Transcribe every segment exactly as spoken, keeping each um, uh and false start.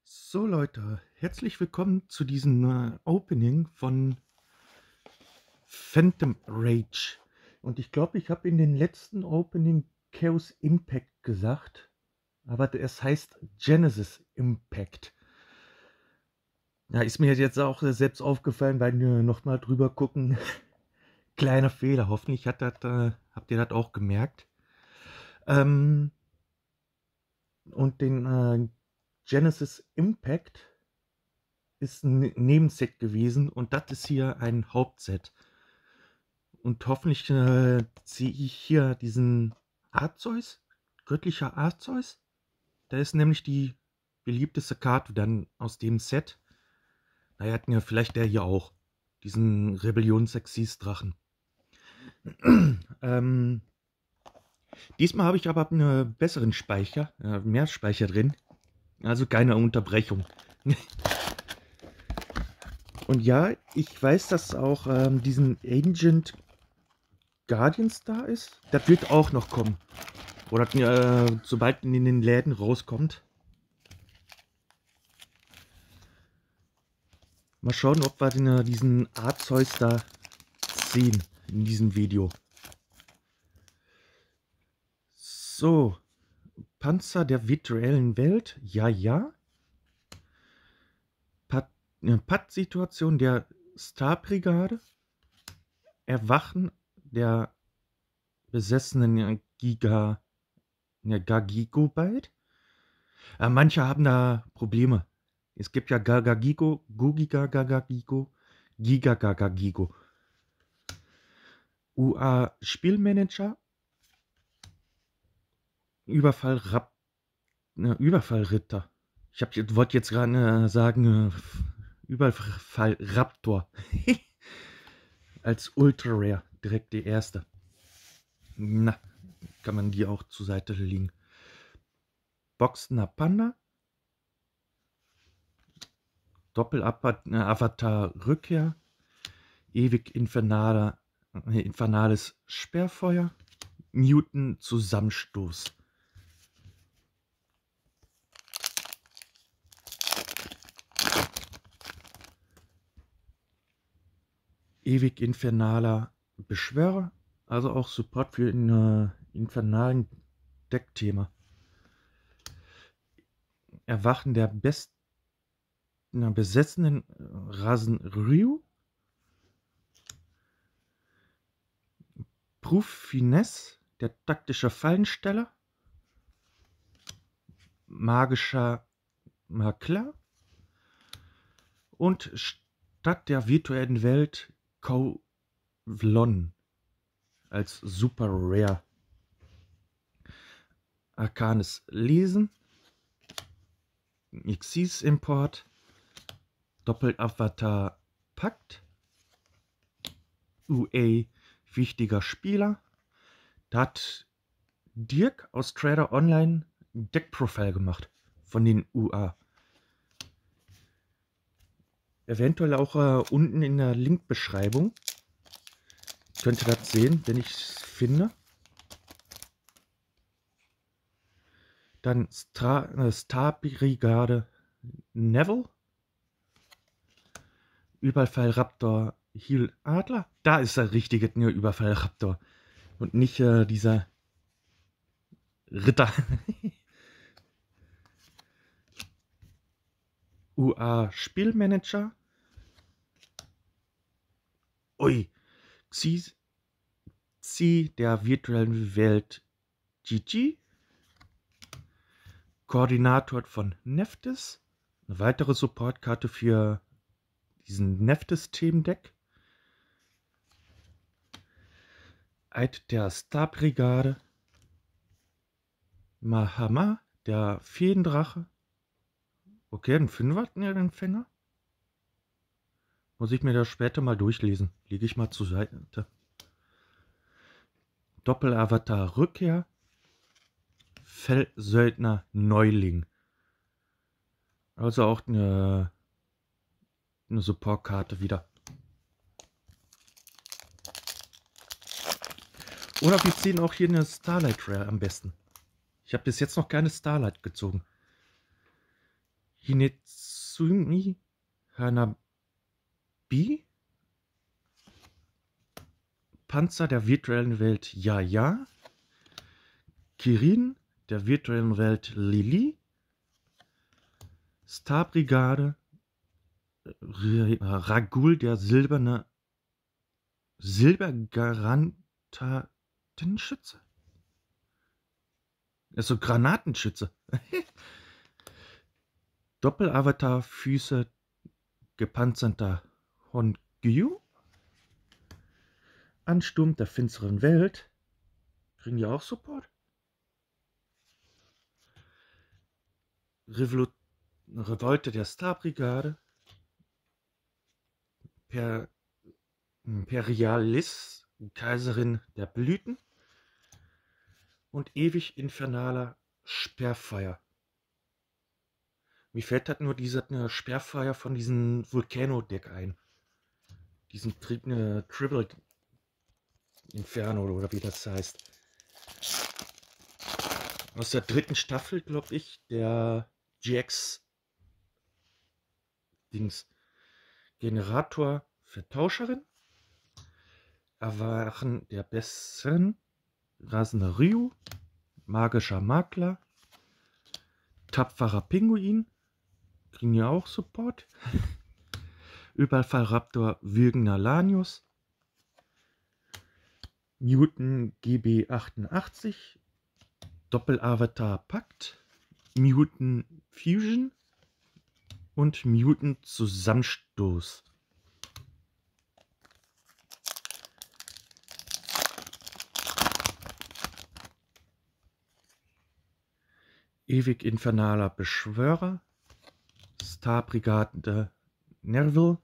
So Leute, herzlich willkommen zu diesem äh, Opening von Phantom Rage. Und ich glaube, ich habe in den letzten Opening Chaos Impact gesagt, aber es heißt Genesis Impact. Ja, ist mir jetzt auch äh, selbst aufgefallen, weil wir nochmal drüber gucken. Kleiner Fehler, hoffentlich hat das, äh, habt ihr das auch gemerkt. Ähm, und den äh, Genesis Impact ist ein Nebenset gewesen und das ist hier ein Hauptset. Und hoffentlich äh, ziehe ich hier diesen Arceus, göttlicher Arceus. Da ist nämlich die beliebteste Karte dann aus dem Set. Naja, hatten ja vielleicht der hier auch. Diesen Rebellions-Exis-Drachen. ähm, diesmal habe ich aber einen besseren Speicher, äh, mehr Speicher drin. Also keine Unterbrechung. Und ja, ich weiß, dass auch ähm, diesen Ancient Guardians da ist. Das wird auch noch kommen. Oder äh, sobald in den Läden rauskommt. Mal schauen, ob wir den, äh, diesen Arceus da sehen in diesem Video. So, Panzer der virtuellen Welt, ja, ja. Patt-Situation der Star-Brigade. Erwachen der besessenen Giga, ja, Gagigobyte. Äh, manche haben da Probleme. Es gibt ja Gagagigo, Gugiga Gagagigo, Giga Gagagigo. U A Spielmanager. Überfall Rap, ne, Überfallritter. Ich habe wollte jetzt gerade äh, sagen, äh, Überfall Raptor. Als Ultra Rare, direkt die erste. Na, kann man die auch zur Seite legen. Boxener Panda. Doppel-Avatar Rückkehr. Ewig infernaler, äh, infernales Sperrfeuer. Newton Zusammenstoß. Ewig infernaler Beschwörer. Also auch Support für ein äh, infernalen Deckthema. Erwachen der besten na, besessenen Rasen Ryu. Proof Finesse, der taktische Fallensteller. Magischer Makler. Und statt der virtuellen Welt Kowlon als Super Rare. Arkanes Lesen. Xyz Import. Doppel-Avatar Pakt. U A wichtiger Spieler. Da hat Dirk aus Trader Online ein Deckprofil gemacht von den U A. Eventuell auch äh, unten in der Linkbeschreibung. Könnt ihr das sehen, wenn ich es finde. Dann Star, äh, Star Brigade Neville. Überfall Raptor Heal Adler. Da ist der richtige ne, Überfall Raptor. Und nicht äh, dieser Ritter. U A Spielmanager. Ui. Xyz der virtuellen Welt G G. Koordinator von Nephthys. Eine weitere Supportkarte für diesen Nephthys-Themendeck. Eid der Star-Brigade. Mahama, der Feendrache. Okay, ein Fünfer-Empfänger. Muss ich mir das später mal durchlesen. Lege ich mal zur Seite. Doppel-Avatar Rückkehr. Feldsöldner Neuling. Also auch eine, eine Supportkarte wieder. Oder wir ziehen auch hier eine Starlight Rare am besten. Ich habe bis jetzt noch keine Starlight gezogen. Hinetsumi Hanabi, Panzer der virtuellen Welt Ja Ja, Kirin der virtuellen Welt Lili, Starbrigade Ragul der silberne Silbergranatenschütze. Also Granatenschütze. Doppelavatar Füße gepanzerter Hongyu. Ansturm der finsteren Welt. Kriegen die auch Support? Revolu Revolte der Starbrigade. Per Imperialis, Kaiserin der Blüten. Und ewig infernaler Sperrfeuer. Mir fällt halt nur dieser äh, Sperrfeuer von diesem Vulcano-Deck ein. Diesen äh, Triple Inferno oder wie das heißt. Aus der dritten Staffel, glaube ich, der G X Dings. Generator Vertauscherin. Erwachen der Besseren. Rasender Ryu. Magischer Makler. Tapferer Pinguin. Kriegen ja auch Support. Überfallraptor Würgender Lanius. Mutant G B achtundachtzig. Doppelavatar Pakt. Mutant Fusion. Und Mutant Zusammenstoß. Ewig infernaler Beschwörer. Starbrigade Nerville.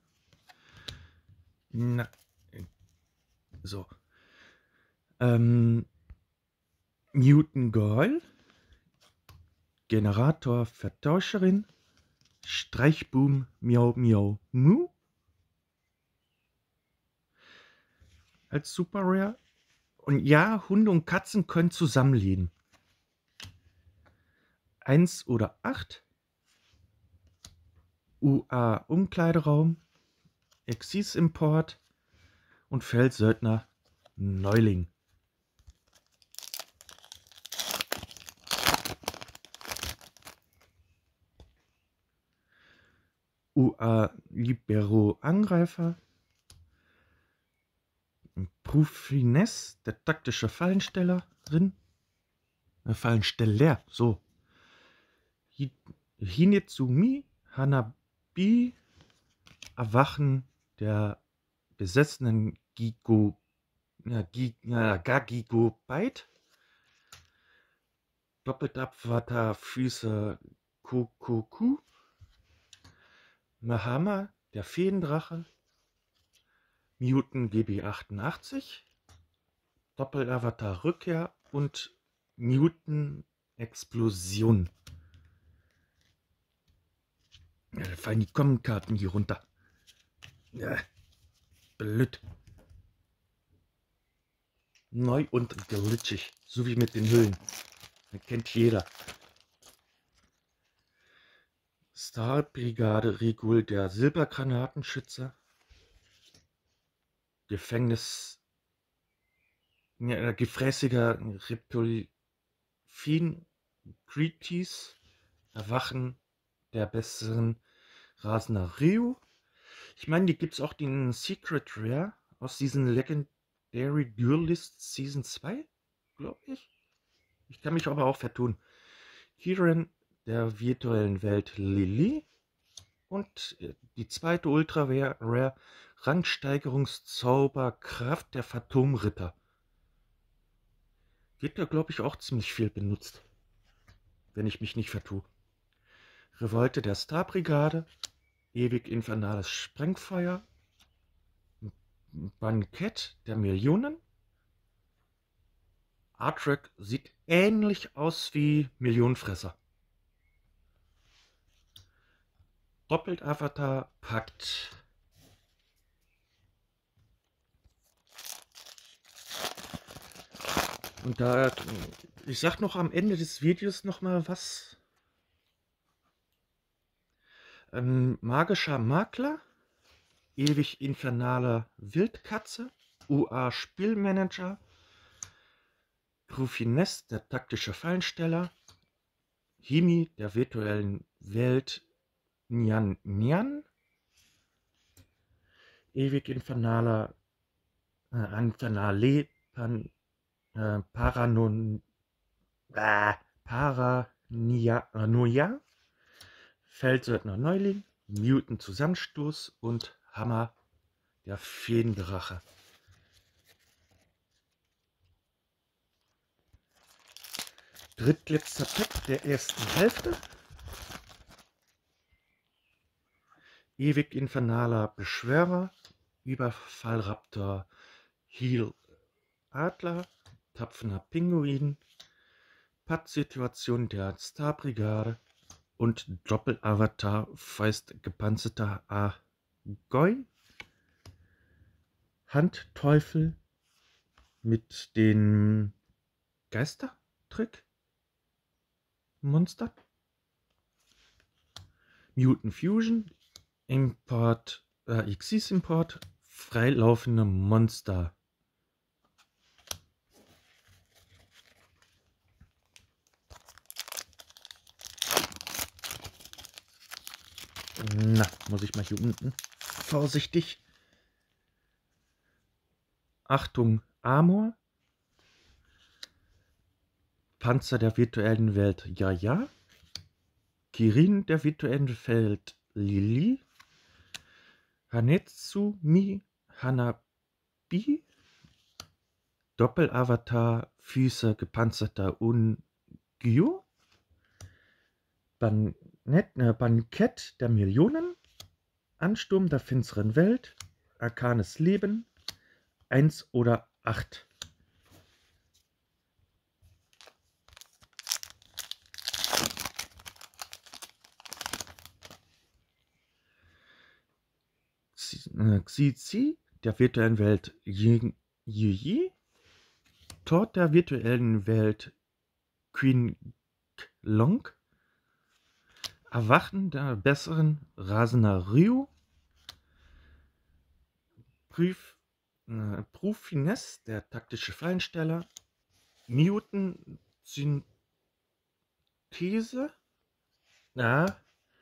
Na, so. Ähm, Mutant Girl. Generator Vertauscherin. Streichboom Miau Miau Mu. Als Super Rare. Und ja, Hunde und Katzen können zusammenleben. eins oder acht. U A Umkleideraum. Exis Import. Und Feldsöldner Neuling. U A Libero Angreifer. Prufines, der taktische Fallenstellerin. Äh, Fallensteller, so. Hinetsumi Hanabi, Erwachen der besessenen Gigo, ja, Giga, Gagigo Byte. Doppeltabvater Füße Kokoku. Mahama, der Feendrache. Mutant G B achtundachtzig. Doppelavatar Rückkehr und Mutant Explosion. Ja, da fallen die Kommenkarten hier runter. Ja, blöd. Neu und glitschig, so wie mit den Hüllen. Das kennt jeder. Starbrigade Regul der Silbergranatenschützer. Gefängnis. Ja, gefräßiger Reptilfin Creaties. Erwachen der besseren Rasender Ryu. Ich meine, die gibt es auch den Secret Rare aus diesen Legendary Duelist Season zwei, glaube ich. Ich kann mich aber auch vertun. Kirin der virtuellen Welt Lili. Und die zweite Ultra Rare Rangsteigerungszauber Kraft der Phantomritter. Wird da, glaube ich, auch ziemlich viel benutzt. Wenn ich mich nicht vertue. Revolte der Starbrigade. Ewig infernales Sprengfeuer. Bankett der Millionen. Artwork sieht ähnlich aus wie Millionenfresser. Doppelt Avatar Pakt. Und da, ich sag noch am Ende des Videos noch mal was. ein magischer Makler, ewig infernaler Wildkatze, U A Spielmanager, Rufines, der taktische Fallensteller, Himi, der virtuellen Welt, Nyan Nyan, ewig infernaler äh, Infernale, Pan, äh, Paranon, äh, Paranoia, Feldsöldner Neuling, Mutant Zusammenstoß und Hammer, der Feendrache. Drittletzter Pack der ersten Hälfte. Ewig infernaler Beschwörer, Überfallraptor, Heal Adler, tapfender Pinguin, Pattsituation der Starbrigade und Doppelavatar feist gepanzerter Agoi, Handteufel mit den Geistertrick Monster, Mutant Fusion, Import, äh, Xyz Import, freilaufende Monster. Na, muss ich mal hier unten vorsichtig. Achtung, Amor. Panzer der virtuellen Welt, ja, ja. Kirin der virtuellen Welt, Lili. Hanetsumi Hanabi. Doppelavatar, Füße gepanzerter Ungyo. Ban äh, Bankett der Millionen. Ansturm der finsteren Welt. Arkanes Leben. eins oder acht. Xi der virtuellen Welt Yi, Tod der virtuellen Welt Queen Long, Erwachen der besseren rasender Ryu, Prüf, äh, Prufines der taktische Fallensteller, Mutant Synthese, ja,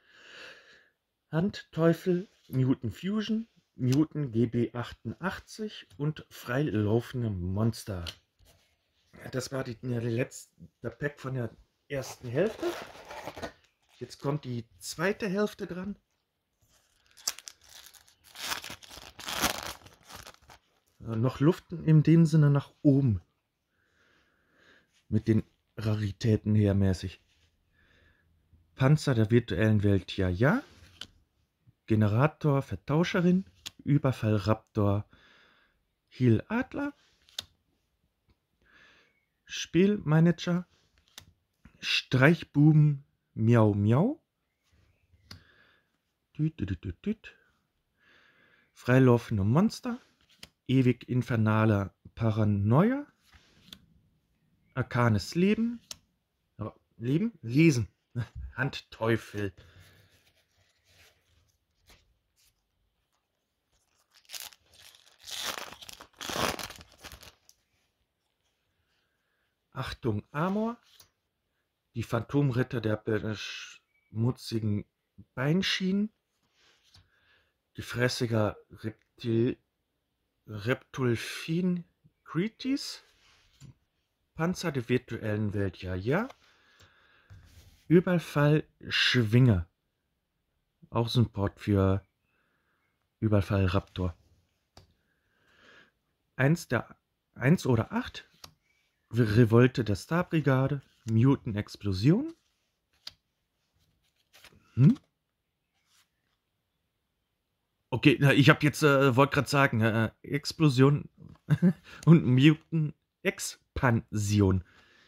Handteufel, Mutant Fusion, Mutant G B achtundachtzig und freilaufende Monster. Das war die, ja, die letzte, der Pack von der ersten Hälfte. Jetzt kommt die zweite Hälfte dran. Ja, noch Luft in dem Sinne nach oben. Mit den Raritäten her mäßig. Panzer der virtuellen Welt, ja, ja. Generator, Vertauscherin, Überfallraptor, Heal Adler, Spielmanager, Streichbuben, Miau Miau, düt, düt, düt, düt. Freilaufende Monster, ewig infernaler Paranoia, Arkanes Leben, oh, Leben, Lesen, Handteufel. Achtung, Amor, die Phantomritter der beschmutzigen Beinschienen, gefräßiger Reptil, Reptulfin Cretis, Panzer der virtuellen Welt, ja, ja, Überfall Schwinger, auch so ein Port für Überfall Raptor. Eins der eins oder acht. Revolte der Starbrigade, Mutant Explosion. Hm? Okay, ich habe jetzt, äh, wollte gerade sagen, äh, Explosion und Mutant Expansion.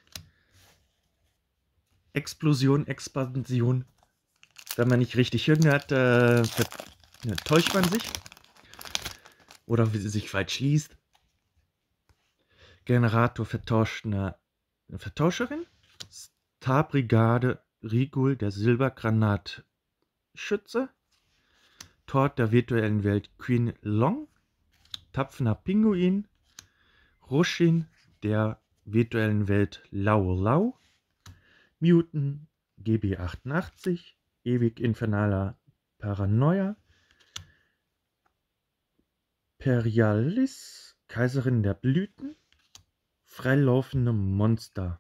Explosion, Expansion. Wenn man nicht richtig hört, äh, täuscht man sich. Oder sich falsch liest. Generator vertauschender Vertauscherin, Starbrigade Rigul der Silbergranat Granatschütze. Tor der virtuellen Welt Queen Long. Tapfender Pinguin. Rushin der virtuellen Welt Lau Lau. Mutant G B achtundachtzig. Ewig infernaler Paranoia. Perialis, Kaiserin der Blüten. Freilaufende Monster.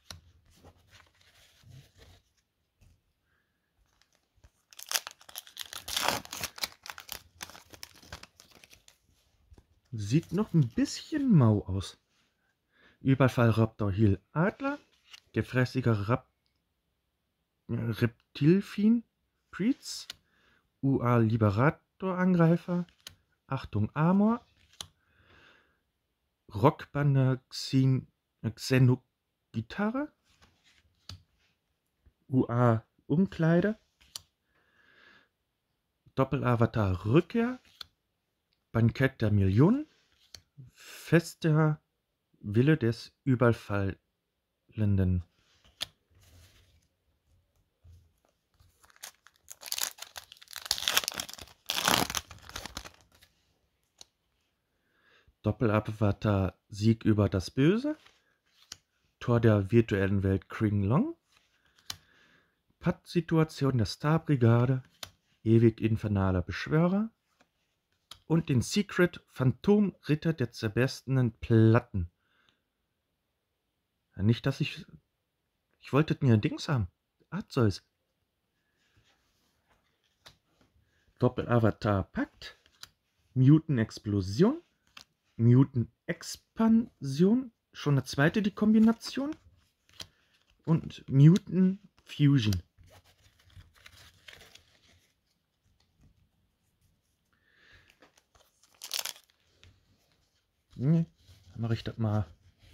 Sieht noch ein bisschen mau aus. Überfallraptor Heel Adler. Gefräßiger Rap Reptilfin Preets. U A Liberator Angreifer. Achtung Amor. Rockbande Xin Xenogitarre. U A Umkleide. Doppelavatar Rückkehr. Bankett der Millionen. Fester Wille des Überfallenden. Doppelavatar Sieg über das Böse. Tor der virtuellen Welt Kring Long. Pattsituation der Starbrigade. Ewig infernaler Beschwörer. Und den Secret Phantom Ritter der zerberstenen Platten. Ja, nicht, dass ich... Ich wollte mir ein Dings haben. Arzeus. Doppelavatar Pakt. Mutant Explosion. Mutant Expansion. Schon eine zweite die Kombination. Und Mutant Fusion. Hm, dann mache ich das mal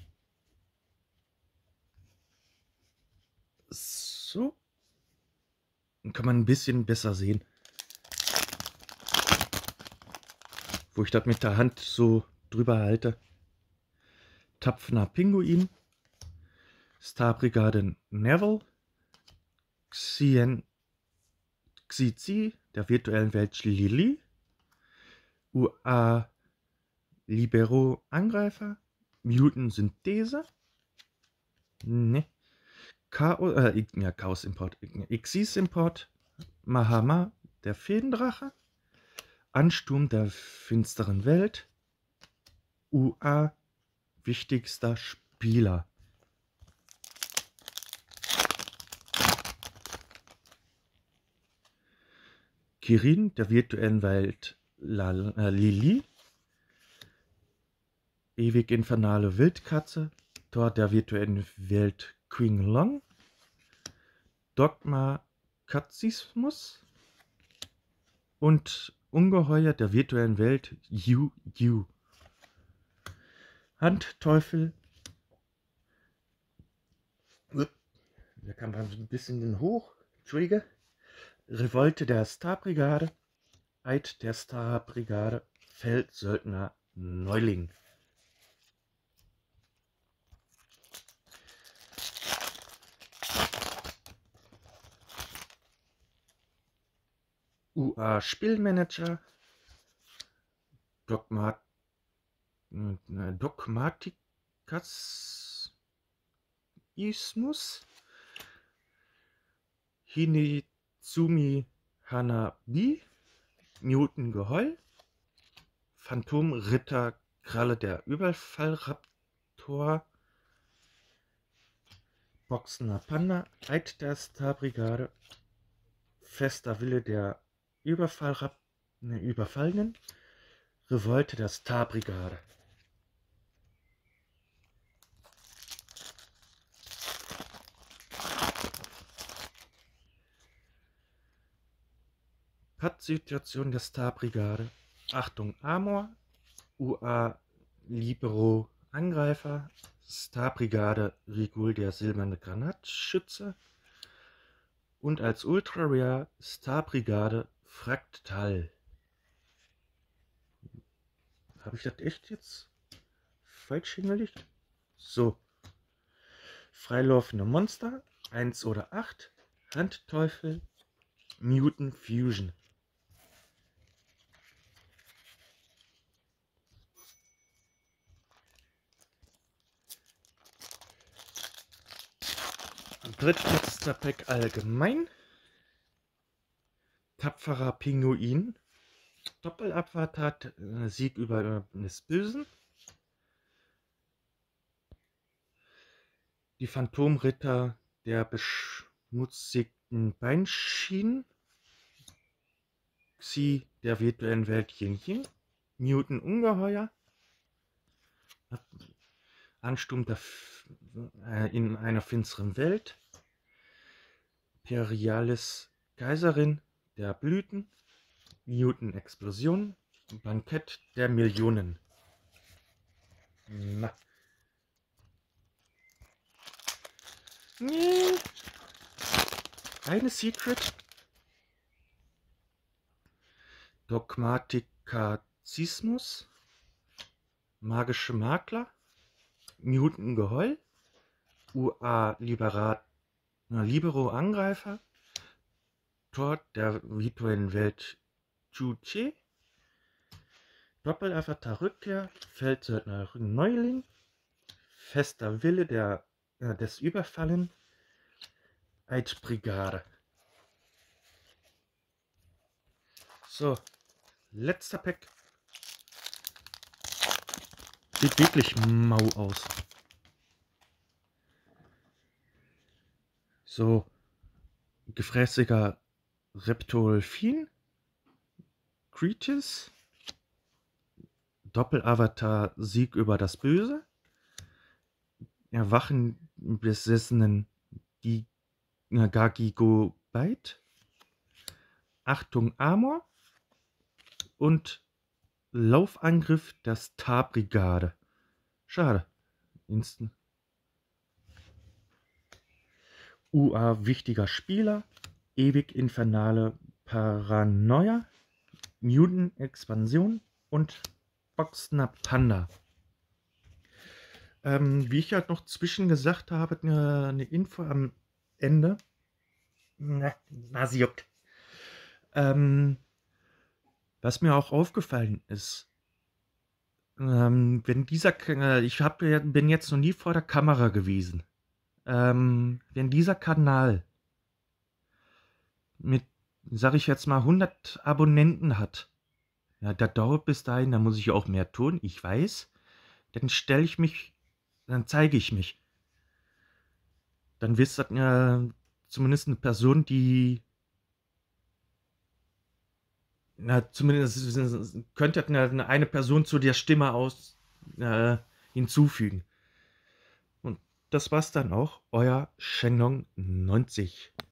so. Dann kann man ein bisschen besser sehen. Wo ich das mit der Hand so drüber halte. Tapfender Pinguin. Starbrigade Neville. Xien Xizi der virtuellen Welt Lili. U A Libero Angreifer. Mutant Synthese. Ne. Chaos, äh, ja, Chaos Import. Xyz Import. Mahama der Feendrache. Ansturm der finsteren Welt. U A wichtigster Spieler. Kirin der virtuellen Welt La, äh, Lili. Ewig infernale Wildkatze. Tor der virtuellen Welt Queen Long. Dogma Katzismus. Und Ungeheuer der virtuellen Welt Yu Yu. Handteufel. Da kann man ein bisschen hoch. Entschuldige. Revolte der Starbrigade. Eid der Starbrigade. Feldsöldner Neuling. U A Spielmanager. Dogmat Dogmatikasismus. Hinizumi Hanabi. Mutant Geheul. Phantom Ritter Kralle der Überfallraptor. Boxener Panda. Eid der Starbrigade. Fester Wille der Überfallrap ne, Überfallenen. Revolte der Starbrigade. Pattsituation der Starbrigade. Achtung Amor. U A Libero Angreifer. Starbrigade Rigul der silberne Granatschütze. Und als Ultra Rare Starbrigade Fraktal. Habe ich das echt jetzt falsch hingelegt? So. Freilaufende Monster. eins oder acht. Handteufel. Mutant Fusion. Drittletzter Pack allgemein. Tapferer Pinguin. Doppelabwart, äh, Sieg über äh, des Bösen. Die Phantomritter der beschmutzigten Beinschienen. Xi der virtuellen Welt Yin Yin. Mutant Ungeheuer. Ansturm der F äh, in einer finsteren Welt. Imperialis Kaiserin der Blüten. Mutant Explosion. Bankett der Millionen. Na. Nee. Eine Secret. Dogmatikazismus. Magische Makler. Mutant Geheul. U A Liberat, na, Libero Angreifer. Tor der virtuellen Welt Chu-Che. Doppelavatar Rückkehr. Feldsöldner Neuling. Fester Wille der, äh, des Überfallen. Eidbrigade. So, letzter Pack. Sieht wirklich mau aus. So, gefräßiger Reptolfin. Creatures. Doppelavatar Sieg über das Böse. Erwachen besessenen die Gagigo Bite. Achtung Amor. Und Laufangriff der Star-Brigade. Schade. Instant. U A wichtiger Spieler. Ewig infernale Paranoia. Mutant Expansion und Boxner Panda. Ähm, wie ich halt noch zwischen gesagt habe, eine, eine Info am Ende. Na, na sie juckt. Ähm, was mir auch aufgefallen ist, ähm, wenn dieser, äh, ich hab, bin jetzt noch nie vor der Kamera gewesen, ähm, wenn dieser Kanal mit, sag ich jetzt mal, hundert Abonnenten hat, ja, das dauert bis dahin, da muss ich auch mehr tun, ich weiß, dann stelle ich mich, dann zeige ich mich. Dann wisst ihr, äh, zumindest eine Person, die, na, zumindest könnte eine, eine Person zu der Stimme aus äh, hinzufügen. Und das war's dann auch, euer Shenlong neunzig.